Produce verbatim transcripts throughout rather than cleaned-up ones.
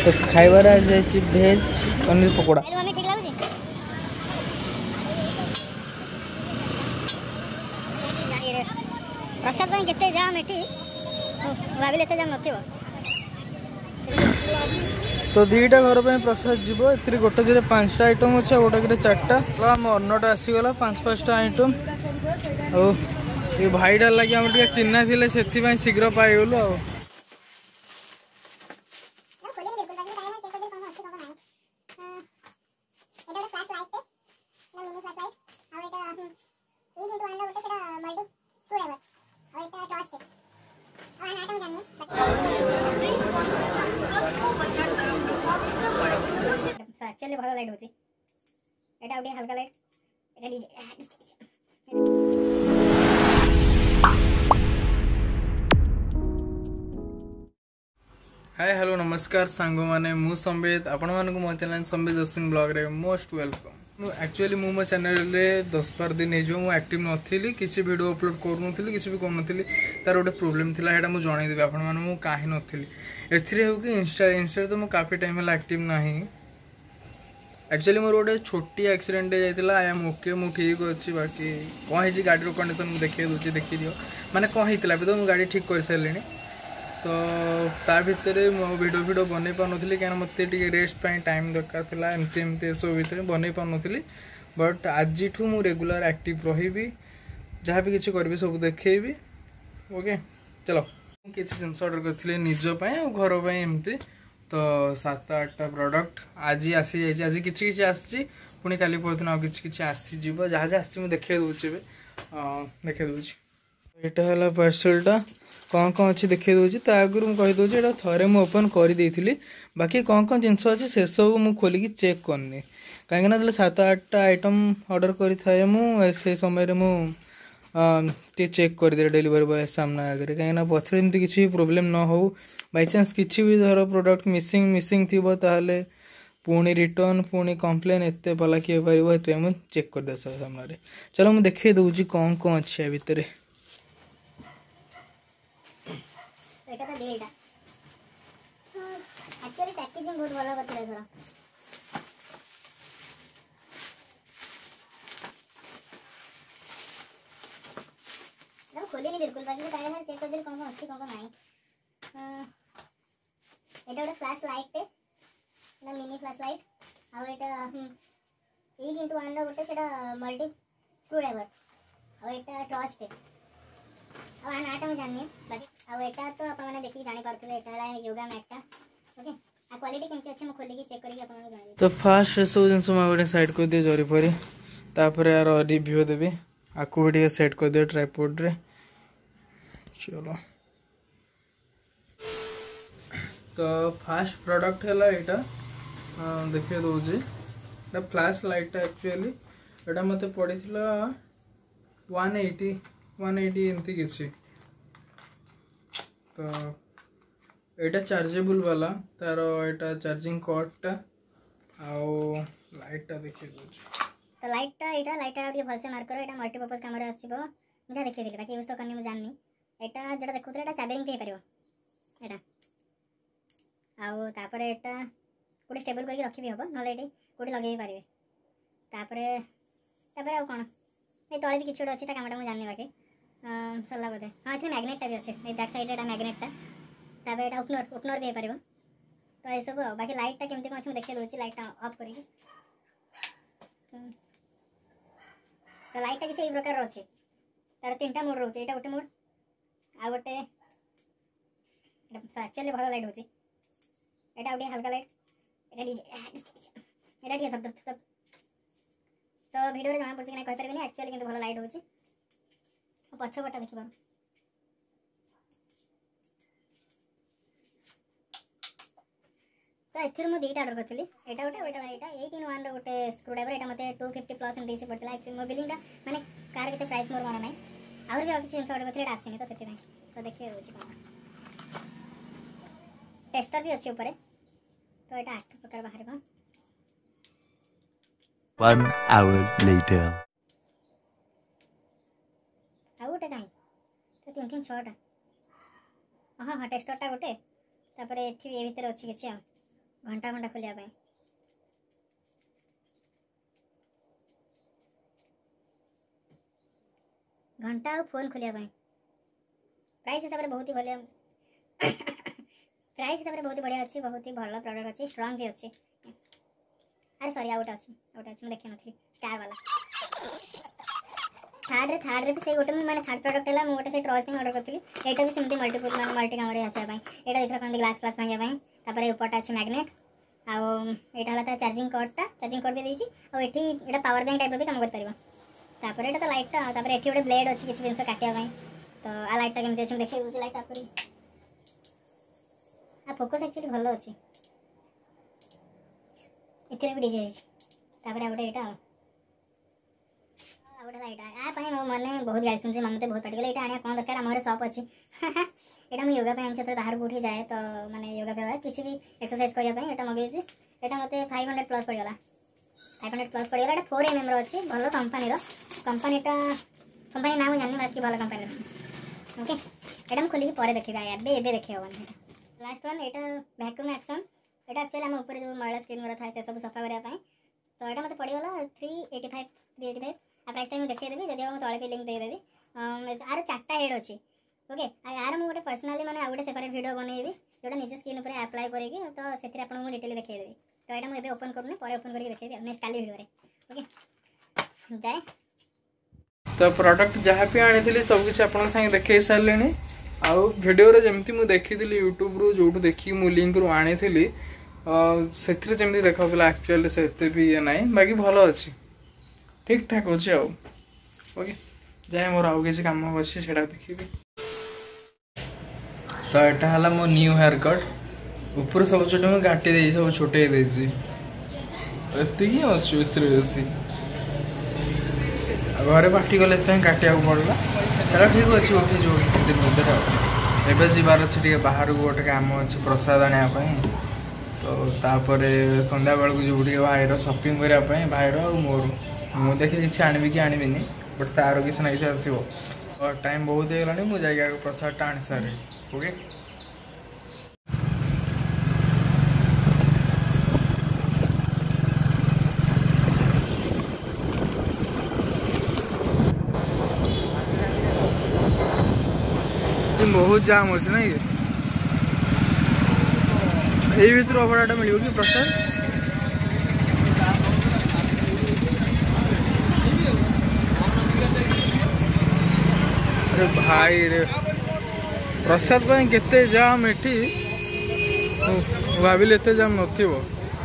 तो खाइबार आज जाइए भेज पनीर पकोड़ा। प्रसाद केते जाम एठी भाविले एते जाम नथिबो। तो दुईटा घर पे प्रसाद जीव ए गोटे दिन पांचटा आइटम अच्छे गोटे दिन चार्टा आम अन्नटा आसीगला पांच पांचटा आइटम और भाईटा लगे आम टे चिन्हा थे से शीघ्र पाईगलु आ एक्चुअली भल लाइट होची एटा उडी हल्का लाइट एटा डीजे हाय हेलो नमस्कार सांग माने मु संबित आपण मानक मो चैनल संबित जोसिंग ब्लॉग रे मोस्ट वेलकम। एक्चुअली मु मो चैनल रे दस बार दिन हो मु एक्टिव नथिली किसी वीडियो अपलोड करूनथिली किसी भी करनथिली तार गोटे प्रोब्लेम थिला हेटा मु जणाई देबे आपण माने मु काहे नथिली एथिरे हो कि इंस्टा इंस्टा तो मु काफी टाइम हला एक्टिव नाही। एक्चुअली मोर गोटे छोटी एक्सीडेंट जाइला आई एम ओके मु ठीक अच्छी बाकी कौन है गाड़ी कंडीशन मुझे देखिए दूसरी देखी दियो माने कौन होता तो मुझे गाड़ी ठीक कर सारे तो ता भितर मो वीडियो वीडियो बन पार्नी क्या मत रेस्ट टाइम दरकार था एमती एमती सब भितर बन पार्नी बट आज मु रेगुलर एक्टिव रही जहाँ भी किसी करी सब देखी ओके चलो किसी जिन अर्डर करी निजपाई घर पर एमती तो सात आठटा प्रोडक्ट आज आसी जाइए आज किसी किसी आसी पुणी काली परदिन आ किसी किसी आसीज जहाँ जहाँ आसी देखे दूसरी देखे दूसरी यहाँ है पार्सलटा कौन कौन अच्छी देखे दूसरी ता आगुरी मुझे कहीदे यहाँ थे मुझे ओपन कर बाकी कौन कौन जिनस अच्छी से सब मुझे खोलिकी चेक करनी कहीं सात आठटा आइटम ऑर्डर करें मुझे समय मुझे चेक करदे डेलीवरी बॉय सामना आगे कहीं पछे एमती किसी प्रोब्लेम न हो बाई चान्स किसी भी धर प्रोडक्ट मिसिंग मिसिंग थी ताहले पुणी रिटर्न पुणी कम्प्लेन एत भला किए पार मुझे चेक करदे सामने। चलो मुझे देखे दूसरी कौन कौन अच्छे भितर एक्चुअली पैकेजिंग बहुत भलो करथिले थोड़ा ना खोली नहीं बिल्कुल बाकी तो काहे चेक कर दे कौन कौन अच्छी कौन कौन नहीं एटा गोटे फ्लैश लाइट ना मिनी फ्लैश लाइट आ एटा एट इंटू वन रो गोटे सेटा मल्टी स्क्रू ड्राइवर आ एटा टॉर्च पे आ नाटा में जाननी बाकी आ एटा तो अपन माने देखि जानि पारथले एटा योगा मैट टा ओके आ क्वालिटी केमती अछि म खोली के चेक करी अपन जानि। तो फास्ट सब जिनस म गोटे साइड कर दिए जरी परी तापर यार रिव्यू देबे आकु भी सेट कर दियो ट्राइपॉड रे। चलो तो फास्ट प्रोडक्ट है यहाँ देखिए दूसरी फ्लैश लाइट एक्चुअली यहाँ मत पड़ी वन एटी वन एटी एमती किसी तो यहाँ चार्जेबल वाला तार यहाँ चार्जिंग कॉर्डटा आउ लाइटटा देखिए दूसरी तो लाइटटा एटा लाइटटा आगे भलसे मार्क करो एटा मल्टीपर्पज काम रे आसीबो मुझे देखि दिले बाकी यूज तो करनी मु जाननी एटा जेटा देखुतले एटा चार्जिंग पे परिबो एटा आउ तापर एटा कोडी स्टेबल करके रखि भी हबो नले एटी कोडी लगे पारिबे तापर तापर आउ कोन ए तळे भी किछोड अछि ता कामटा मु जाननी बाकी अ सल्ला बदे हां इथे मैग्नेटटा भी अछि ए बैक साइड एटा मैग्नेटटा तापर एटा ओपनर ओपनर भी पारिबो तो ए सब बाकी लाइटटा केमते कोन अछि मु देखि दोछि लाइटटा ऑफ करिके तो लाइटटा किसी ए प्रकार अछि तार तीनटा मोड रहउछि एटा गोटे मोड आ गोटे एटा एक्चुअली भलो लाइट होछि एटा उडी हल्का लाइट एटा डीजे एटा दिया तब तब तो वीडियो रे जाना पड़छ कि नै कहि परबेनी एक्चुअली किंतु भलो लाइट होछि पछ बटा देखिबा तो एथिर मु दुईटा ऑर्डर करथिली एटा गोटे एटा एटा एट इन वन रो गोटे स्क्रू ड्राइवर एटा मते टू फिफ्टी प्लस एम देछि पड़तला एक्चुअली मो बिलिंगटा माने कार केते प्राइस मोर माने नै आउर भी किछि जिंस ऑर्डर करथिले एटा आसीनी तो सेति नै तो देखिए होछि कोन टेस्टर भी अछि ऊपर तो एटा आठ प्रकार बाहर बा one hour later आउ गोटे काई तो तीन तीन छटा हां हां टेस्टरटा गोटे तापर एठी ए भीतर अछि किछि आ घंटा घंटा खोलिया घंटा और फोन खोलिया प्राइस हिसाब से बहुत ही बढ़िया प्राइस हिसाब से बहुत ही बढ़िया अच्छी बहुत ही भल प्रोडक्ट अच्छी स्ट्रांग भी अच्छी अरे सॉरी आउट अच्छी आउट अच्छी मैं देखी नथी स्टार वाला थर्ड रे थर्ड रे भी से गोटे माने थर्ड प्रोडक्ट है मैं गोटे से ट्रॉस पे ऑर्डर करथली एटा भी सेमती मल्टीपल माने मल्टी काम रे आसे भाई एटा देखरा कोन ग्लास ग्लास भांगे भाई तापर ऊपरटा अछि मैग्नेट आ एटा हला चार्जिंग कॉर्ड टा चार्जिंग कॉर्ड भी देछि और एठी एटा पावर बैंक टाइप रो भी काम कर परबो तापर एटा तो लाइट टा तापर एठी गोटे ब्लेड अछि किछि जिंस काटिया भाई तो आ लाइट टा केमते अछि देखै उछि लाइट आपरी आ फोकस एक्चुअली भलो अछि एथिरे भी डीजे अछि तापर आउटे एटा आउटे लाइट आ पई मने बहुत गाइड सुनछि मम्मी ते बहुत पाटी गेले एटा आनिया कोन दरकार हमरे शॉप अछि एटा हम योगा पे आनछ तो बाहर उठी जाए तो माने योगा पे किछि भी एक्सरसाइज करिया पे एटा मगे छी एटा मते पाँच सौ प्लस पड़ गेला पाँच सौ प्लस पड़ गेला एटा फोर एम एम रो अछि भलो कंपनी रो कंपनी टा कंपनी नाम जानि बाकी भलो कंपनी रो ओके एटा हम खोली के परे देखिबा एबे एबे देखि होवन लास्ट वन एटा वैक्यूम एक्शन एटा एक्चुअली हम ऊपर जो मैला स्क्रीन रा था से सब सफा करिया पे तो एटा मते पड़ी गेला तीन सौ पचासी तीन सौ पचासी आ प्राइस टाइम देखै देबी जदि हम तळे पे लिंक दे देबी आर चारटा हेड अछि ओके आ यार हम गोटे पर्सनली माने आ गोटे सेपरेट वीडियो बनेइबी जोटा निज स्क्रीन ऊपर अप्लाई करेगी तो सेतिर आपन को डिटेल देखै देबी तो एटा हम एबे ओपन करने परे ओपन करके देखैबी नेक्स्ट काली वीडियो रे ओके जाय तो प्रोडक्ट जहाँ भी आनी सब किसी आप देखे सारे आउ वीडियो जमती मुझे देखी यूट्यूब रू जो देखी मु लिंक रू आनी से जमी देखा एक्चुअली से भी ये ना बाकी भल अच्छी ठीक ठाक अच्छे आउ ओके जाए मोर आउ किसी कम अच्छे से देखी तो यहाँ है मो न्यू हेयर कट ऊपर सब छोटे मुझे काटी दे सब छोटे अच्छी अच्छी बेसी घरे पार्टी गले काटिया पड़ा चलो ठीक अच्छे उठे जो किसी दिन मध्य एवं जीवार अच्छे बाहर को गोटे कम अच्छे प्रसाद आने तो तापर संध्या बेलू जो भाईर सपिंग करने भाईर आ मोर मुझे देखे किसी आनबी कि आनबी बट तार किसी ना किसी आसो टाइम बहुत होगा मुझे प्रसाद आनी सारे ओके बहुत जाम अच्छे ना ये भर अभड़ाटा मिल कि प्रसाद अरे भाई रे प्रसाद केते जाम एठी भाविल एते जाम नथिबो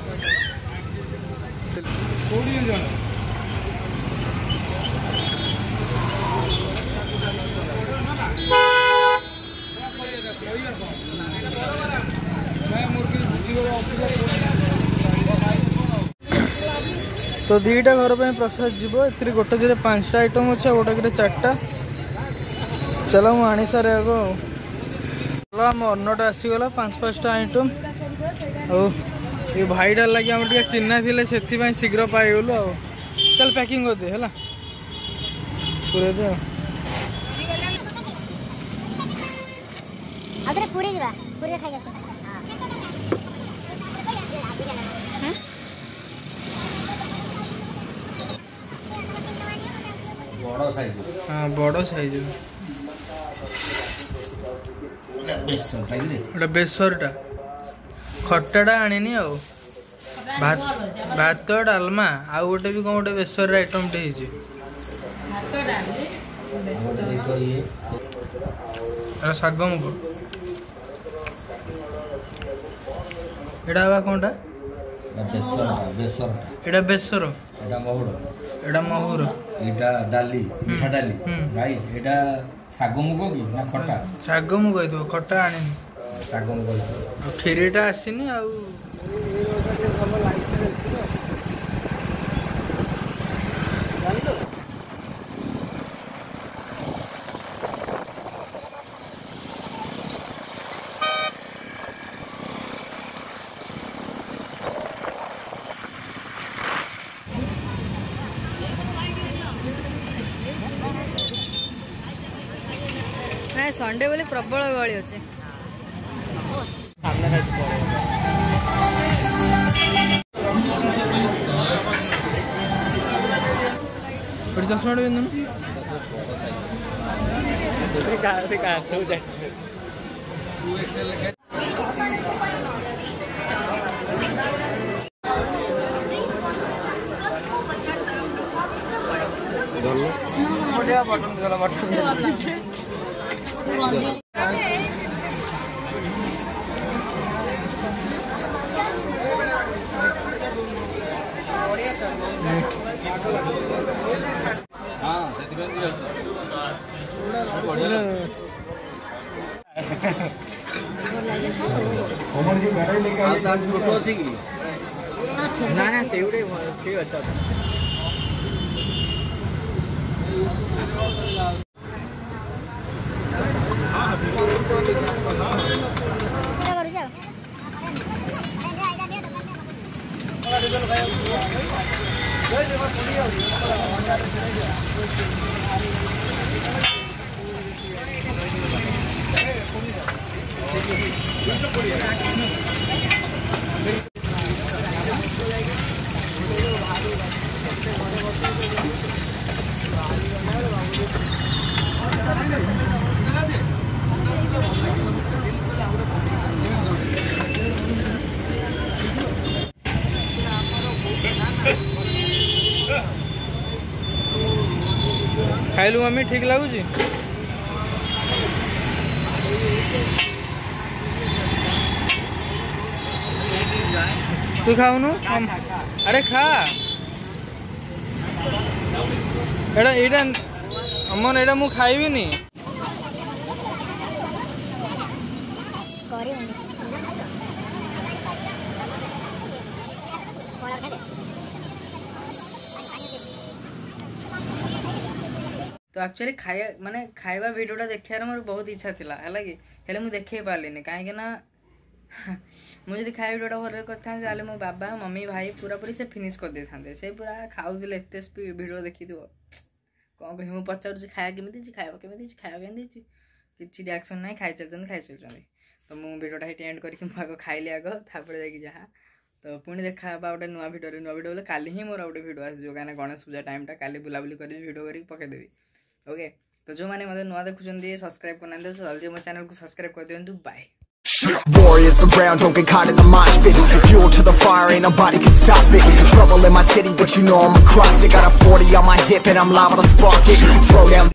तो दीटा घर पे प्रसाद जीव ए गोटे जे पांचटा आइटम अच्छे गोटे चार्टा चलो मु आनी सारे आगो चलो आम अन्नटा आसीगला पांच पांचटा आइटम और ये भाईटा लगे आम टे चिन्हा थे से शीघ्र पाईगलु आ चल पैकिंग करदे है पूरे दे आदरे पूरी जीवा पूरी खाइ गस बड़ साइज हां बड़ साइज बेसर बेसरटा खट्टाटा आनी आ भात भात डालमा आउ गोटे भी कौन गोटे बेसर आइटम टे शाग मुग एटा कौनटा एटा बेसर एटा महुर एटा महुर एटा डाली मीठा डाली राइस एटा शाग मुग की ना खट्टा शाग मुग तो खट्टा आनी शाग मुग खीरीटा आसीनी आ संडे बोले प्रबल गहली अच्छे ଗୋଟେ ଚଷମାଟେ ପିନ୍ଧୁନୁ। ନା ନା ସେଇଗୁଟେ ଠିକ ଅଛି। खाइलु मम्मी ठीक लगुच तू खाऊनु अरे खा एड़ा एड़ा अमन एड़ा मु खाइबिनी तो एक्चुअली खाया माने खाइबा वीडियोटा देखार मोर बहुत इच्छा थिला है कि हेले मुझे देखे पार्लिनी कहीं ना मुझे खाया वीडियोटा घर करते मो बाबा मम्मी भाई पूरा पूरी से फिनिश कर दे था से पूरा खाऊले एत स्पीड वीडियो देखी कौन कह पचार खाया केमी खाया केमी खाया केमी किसी रिएक्शन ना खाई चलते खाई चलते तो मुझे वीडियोटा ये एंड करके खाइली आग तापर जा तो पुणी देखा गोटे नुआ भिडियो नुआ भिडियो काली ही मोर गोटे भिडियो आस कहीं गणेश पूजा टाइम काली बुलाबुली कर भिडियो करके पकईदेवी ओके तो जो मैंने मतलब नुआ देखुं सब्सक्राइब करना तो जल्दी मो चैनल को सब्सक्राइब कर दिंतु bye Warriors around, don't get caught in the mosh pit. Fuel to the fire, ain't nobody can stop it. Trouble in my city, but you know I'm across it. Got a forty on my hip and I'm liable to spark it. Throw down